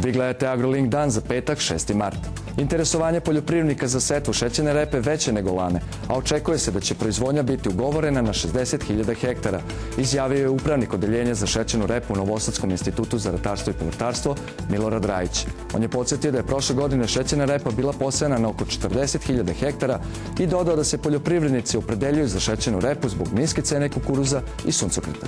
Vi gledate AgroLink dan za petak 6. mart. Interesovanje poljoprivrednika za setvu šećerne repe veće nego lane, a očekuje se da će proizvodnja biti ugovorena na 60.000 hektara, izjavio je upravnik odeljenja za šećernu repu u Novosadskom institutu za ratarstvo i povrtarstvo Milorad Rajić. On je podsjetio da je prošle godine šećerna repa bila posejana na oko 40.000 hektara i dodao da se poljoprivrednici opredeljuju za šećernu repu zbog niske cene kukuruza i suncokreta.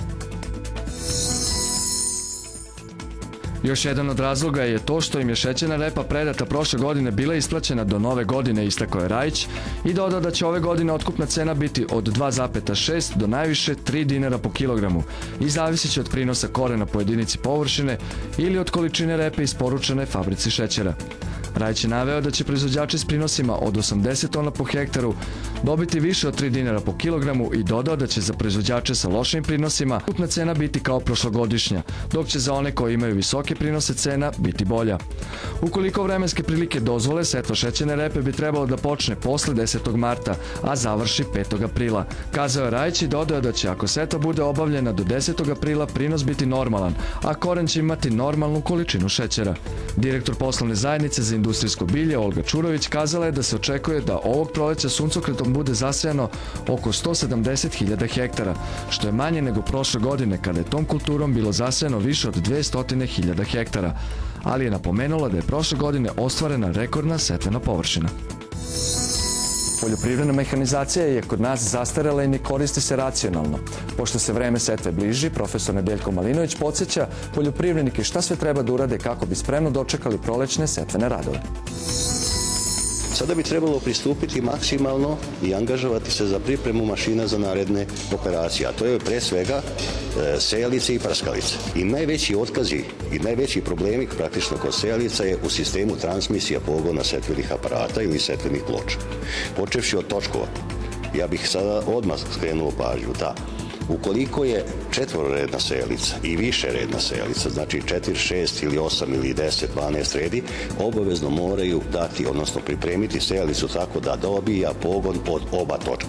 Još jedan od razloga je to što im je šećerna repa predata prošle godine bila isplaćena do nove godine, istakao je Rajić, i dodao da će ove godine otkupna cena biti od 2,6 do najviše 3 dinara po kilogramu i zavisit će od prinosa korena po jedinici površine ili od količine repe isporučene fabrici šećera. Rajić je naveo da će proizvođači s prinosima od 80 tona po hektaru dobiti više od 3 dinara po kilogramu i dodao da će za proizvođače sa lošim prinosima otkupna cena biti kao prošlogodišnja, dok će za one koji imaju visoke prinose cena biti bolja. Ukoliko vremenske prilike dozvole, setva šećerne repe bi trebalo da počne posle 10. marta, a završi 5. aprila. Kazao je Rajić i dodao da će, ako setva bude obavljena do 10. aprila, prinos biti normalan, a koren će imati normalnu količinu šećera. Direktor poslovne zajednice za industrijsko bilje Olga Čurović kazala je da se očekuje da ovog proleća suncokretom bude zasejano oko 170.000 hektara, što je manje nego prošle godine kada je tom kulturom bilo zasejano više od 200.000 hektara, ali je napomenula da je prošle godine ostvarena rekordna setvena površina. Poljoprivredna mehanizacija je kod nas zastarela i ne koristi se racionalno. Pošto se vreme setve bliži, profesor Nedeljko Malinović podsjeća poljoprivrednike šta sve treba da urade kako bi spremno dočekali prolećne setvene radove. Sada bi trebalo pristupiti maksimalno i angažovati se za pripremu mašina za naredne operacije, a to je pre svega sejalice i prskalice. I najveći otkazi i najveći problemi praktično kod sejalica je u sistemu transmisija pogona setvenih aparata ili setvenih ploča. Počevši od točkova, ja bih sada odmah skrenuo pažnju da ukoliko je četvororedna sejalica i više redna sejalica, znači 4, 6 ili 8 ili 10, 12 redi, obavezno moraju dati, odnosno pripremiti sejalicu tako da dobija pogon od oba točka.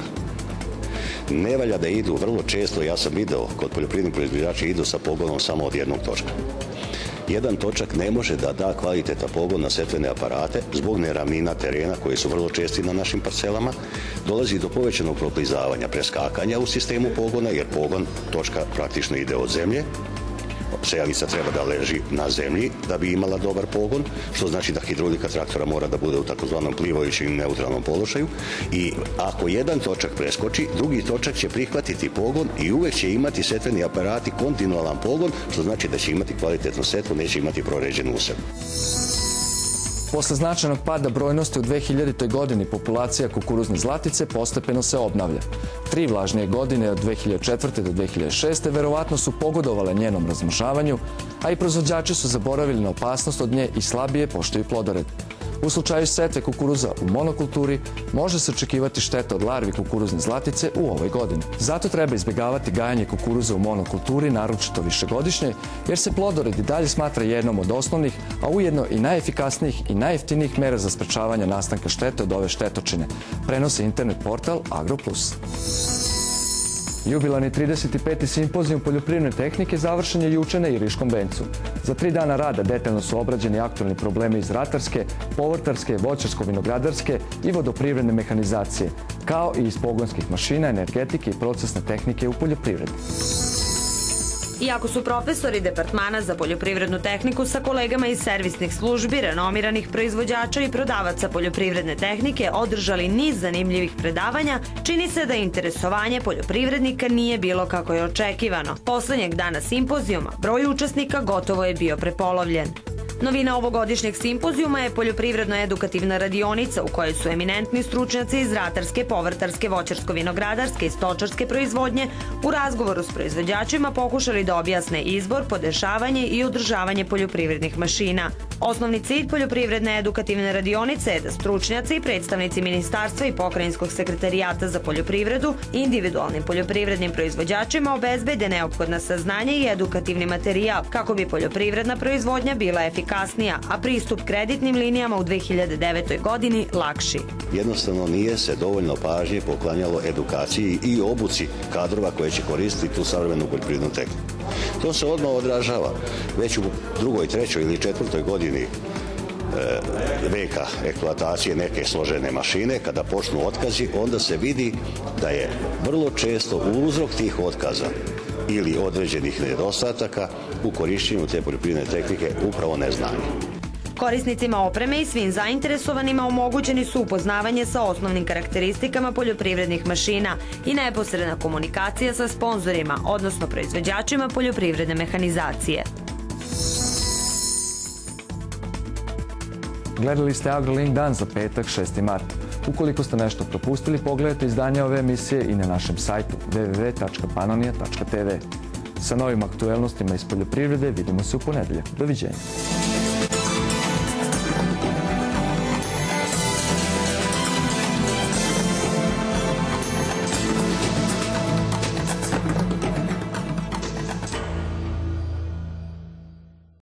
Ne valja da idu vrlo često, ja sam video kod poljoprivrednih proizvođača idu sa pogonom samo od jednog točka. Jedan točak ne može da da kvalitetan pogon na setvene aparate zbog neravnina terena koji su vrlo česti na našim parcelama. Dolazi do povećanog proklizavanja, preskakanja u sistemu pogona jer pogon točka praktično ide od zemlje. Sejalica treba da leži na zemlji da bi imala dobar pogon, što znači da hidraulika traktora mora da bude u takozvanom plivajućem i neutralnom položaju i ako jedan točak preskoči, drugi točak će prihvatiti pogon i uvek će imati setveni aparati kontinualan pogon, što znači da će imati kvalitetnu setvu, neće imati proređenu usev. Posle značajnog pada brojnosti u 2000. godini populacija kukuruzne zlatice postepeno se obnavlja. 3 vlažnije godine od 2004. do 2006. verovatno su pogodovale njenom razmnožavanju, a i proizvođači su zaboravili na opasnost od nje i slabije poštuju plodored. U slučaju setve kukuruza u monokulturi može se očekivati šteta od larvi kukuruzne zlatice u ovoj godini. Zato treba izbjegavati gajanje kukuruza u monokulturi, naročito višegodišnjoj, jer se plodored i dalje smatra jednom od osnovnih, a ujedno i najefikasnijih i najjeftinijih mera za sprečavanje nastanka štete od ove štetočine, prenosi internet portal AgroPlus. Jubilarni 35. simpozijum poljoprivredne tehnike završen je juče na Iriškom vencu. Za 3 dana rada detaljno su obrađeni aktualni problemi iz ratarske, povrtarske, voćarsko-vinogradarske i vodoprivredne mehanizacije, kao i iz pogonskih mašina, energetike i procesne tehnike u poljoprivredi. Iako su profesori Departmana za poljoprivrednu tehniku sa kolegama iz servisnih službi, renomiranih proizvođača i prodavaca poljoprivredne tehnike održali niz zanimljivih predavanja, čini se da interesovanje poljoprivrednika nije bilo kako je očekivano. Poslednjeg dana simpozijuma broj učesnika gotovo je bio prepolovljen. Novina ovogodišnjeg simpozijuma je poljoprivredno-edukativna radionica u kojoj su eminentni stručnjaci iz ratarske, povrtarske, voćarsko-vinogradarske i stočarske proizvodnje u razgovoru s proizvođačima pokušali da objasne izbor, podešavanje i održavanje poljoprivrednih mašina. Osnovni cilj poljoprivredne edukativne radionice je da stručnjaci i predstavnici Ministarstva i Pokrajinskog sekretarijata za poljoprivredu individualnim poljoprivrednim proizvođačima obezbede neophodna saznanja i edukativni materijal kako bi poljoprivredna proizvodnja bila efikasna efikasnija, a pristup kreditnim linijama u 2009. godini lakši. Jednostavno nije se dovoljno pažnje poklanjalo edukaciji i obuci kadrova koje će koristiti tu savremenu poljoprivrednu tehniku. To se odmah odražava već u drugoj, trećoj ili četvrtoj godini veka eksploatacije neke složene mašine. Kada počnu otkazi, onda se vidi da je vrlo često uzrok tih otkaza ili određenih nedostataka u korišćenju te poljoprivredne tehnike upravo neznanje. Korisnicima opreme i svim zainteresovanima omogućeni su upoznavanje sa osnovnim karakteristikama poljoprivrednih mašina i neposredna komunikacija sa sponzorima, odnosno proizvođačima poljoprivredne mehanizacije. Gledali ste AgroLink dan za petak 6. mart. Ukoliko ste nešto propustili, pogledajte izdanje ove emisije i na našem sajtu www.panonia.tv. Sa novim aktuelnostima iz poljoprivrede vidimo se u ponedeljak. Doviđenja.